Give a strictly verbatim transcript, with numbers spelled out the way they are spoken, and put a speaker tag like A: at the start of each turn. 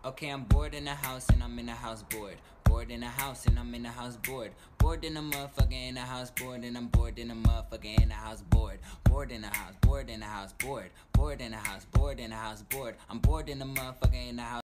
A: Okay, I'm bored in the house and I'm in the house bored. Bored in the house and I'm in the house bored. Bored in the motherfucker in the house bored and I'm bored in the motherfucker in the house bored. Bored in the house, bored in the house bored. Bored in the house, bored in the house bored. I'm bored in the motherfucker in the house.